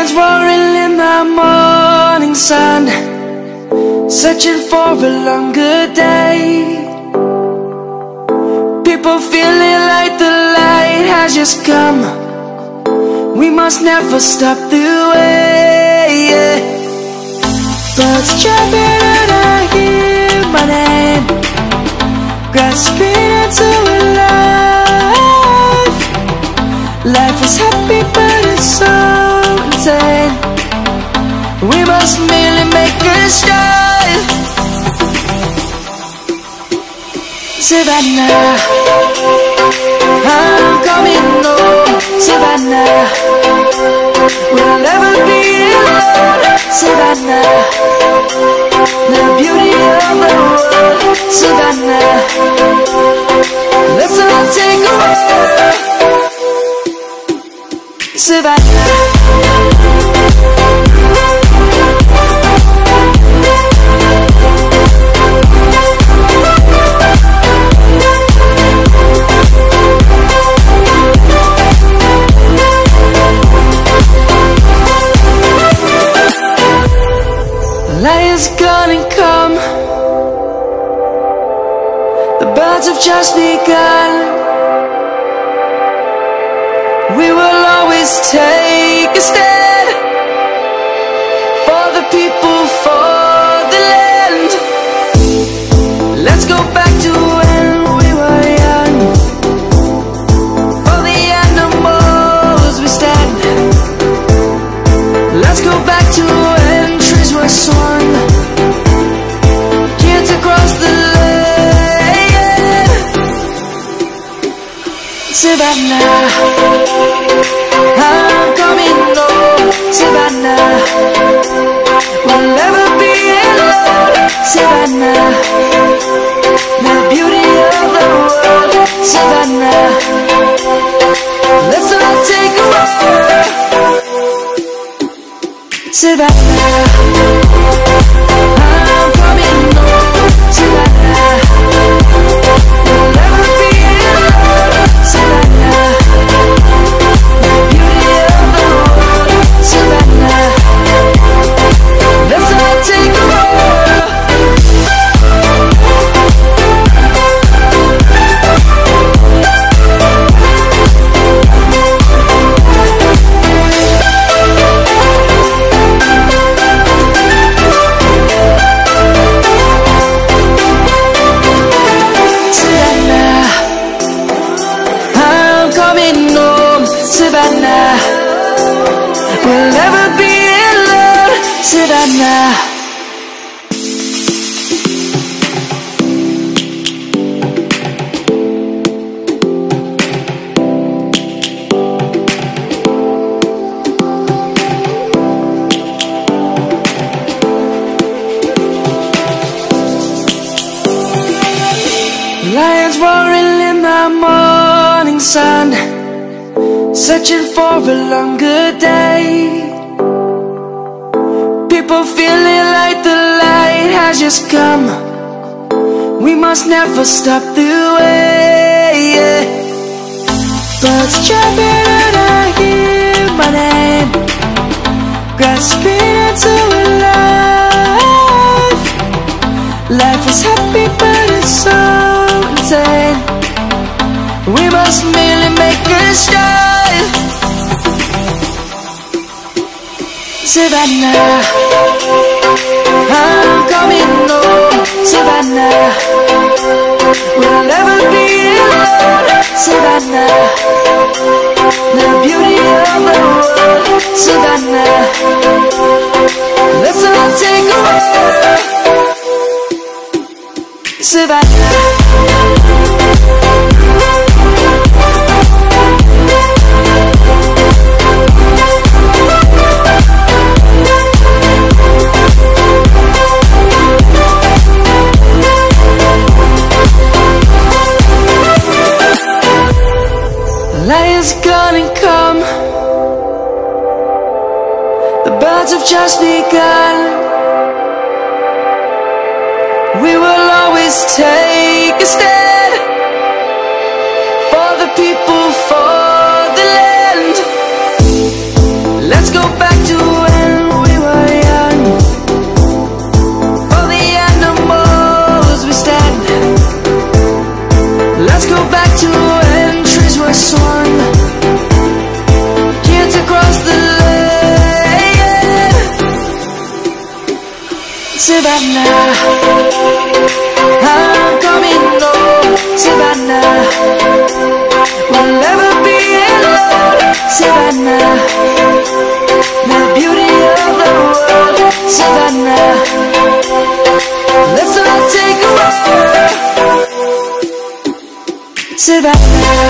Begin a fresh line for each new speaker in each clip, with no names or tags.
Lions roaring in the morning sun, searching for a longer day. People feeling like the light has just come. We must never stop the way. Birds chirping and I hear my name, grasping into a life. Life is happy but it's so insane. We must merely make a start. Savannah, I'm coming home. Savannah, we'll never be alone. Savannah, the beauty of the world. Savannah, let's all take a walk. Savannah, Lion's gonna come. The birds have just begun. We will always take a stand for the people, for the land. Let's go back to when we were young. For the animals we stand. Let's go back to when trees were swung, kids across the land. Savannah, I'm coming home. Savannah, we'll never be alone. Savannah, the beauty of the world. Savannah, let's all take a walk. Savannah, I'm coming home. Savannah, we'll never be alone. Savannah, the beauty of the world. Savannah, let's all take a walk. Savannah, we'll never be alone. Savannah. Lions roaring in the morning sun, searching for a longer day. People feeling like the light has just come. We must never stop the way. Birds chirping and I hear my name, grasping into a life. Life is happy but it's so insane. We must merely make a start. Savannah, I'm coming home. Savannah, we'll never be alone. Savannah, the beauty of the world. Savannah, let's all take a walk. Savannah, Lion's gonna come. The birds have just begun. We will always take a stand for the people, for the land. Let's go back to Savannah,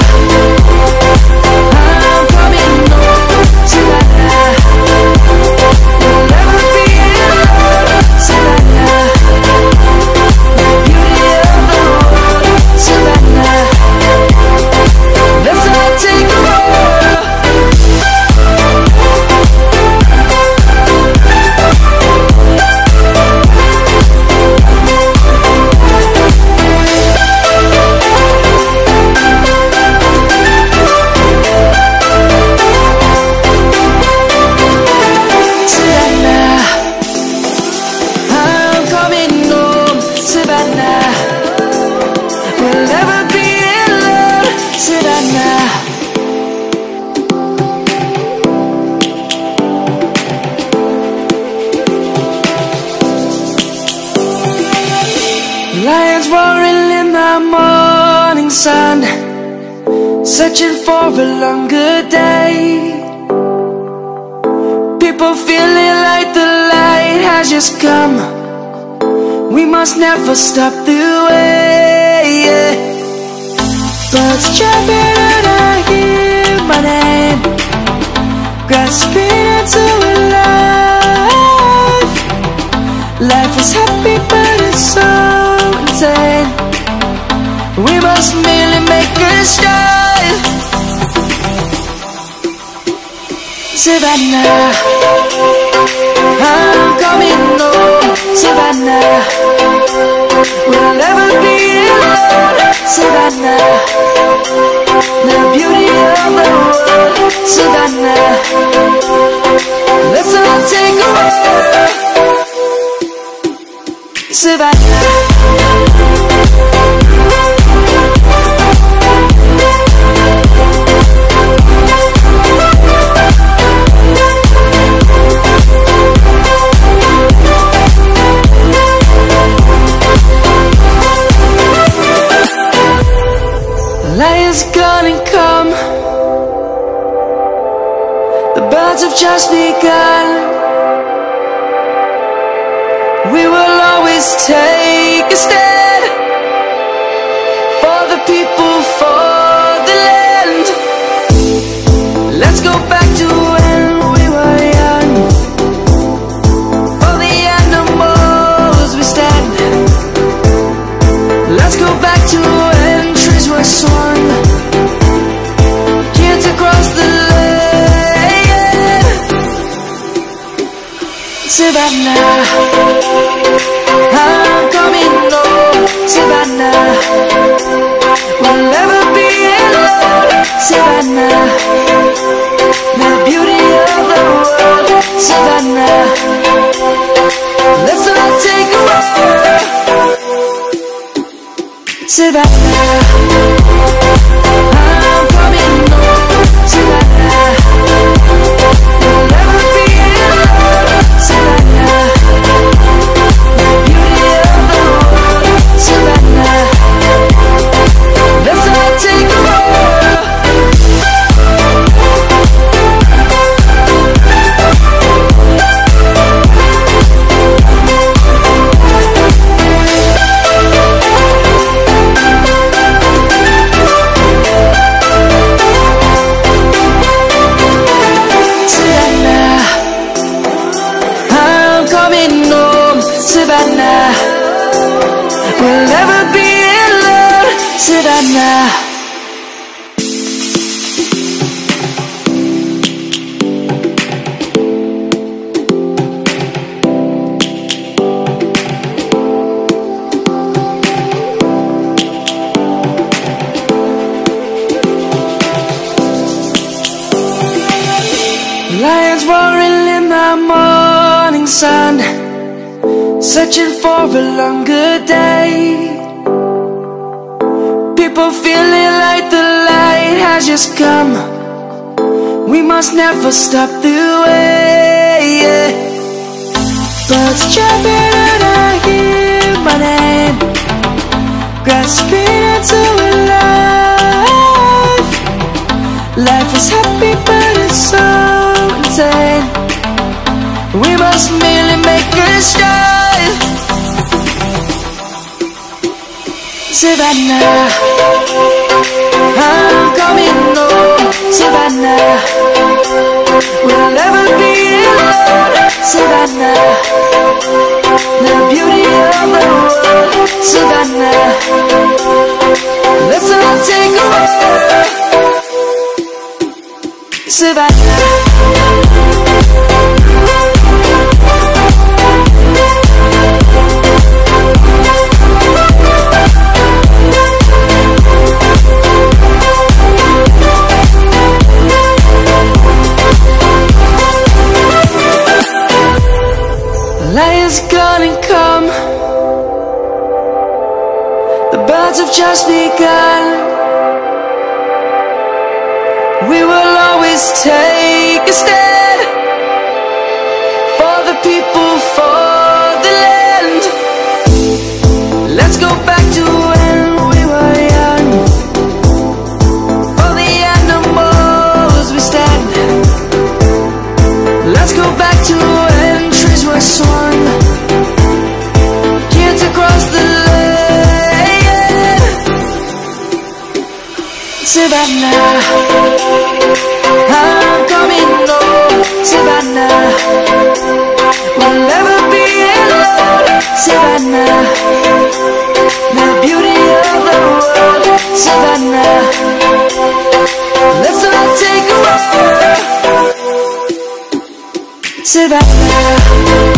I'm coming home. Savannah, we'll never be alone. Savannah, the beauty of the world. Savannah, let's all take a walk. Lions roaring in the morning sun, searching for a longer day. People feeling like the light has just come. We must never stop the way, yeah. Birds jumping and I hear my name, grasping into a life. Life is happy but it's so insane. We must merely make a start. Savannah, I'm coming home. Savannah, we'll never be alone. Savannah, the beauty of the world. Savannah, let's all take a walk. Savannah, lion's gonna come. The birds have just begun. We will always take a stand for the people, for the land. Let's go back to when we were young. For the animals we stand. Let's go back to when trees were swung, kids across the land. Savannah, I'm coming home. Savannah, we'll never be alone. Savannah, the beauty of the world. Savannah, let's all take a walk. Savannah, I'm coming home. Savannah, we'll never be alone. Savannah, the beauty of the world. Savannah, let's all take a walk. Savannah, we'll never be alone. Savannah, lions roaring in the morning sun, searching for a longer day. People feeling like the light has just come. We must never stop the way, yeah. Birds jumping and I hear my name, grasping into a life. Life is happy but it's so insane. We must merely make a start. Savannah, I'm coming home. Savannah, we'll never be alone. Savannah, the beauty of the world. Savannah, let's all take a walk. Savannah. Light is gonna come. The birds have just begun. We will always take a stand for the people, for the land. Let's go back to when we were young. For the animals we stand. Let's go back to when trees were swung, kids across the land. Savannah, I'm coming home. Savannah, we'll never be alone. Savannah, the beauty of the world. Savannah, let's all take a walk. Savannah.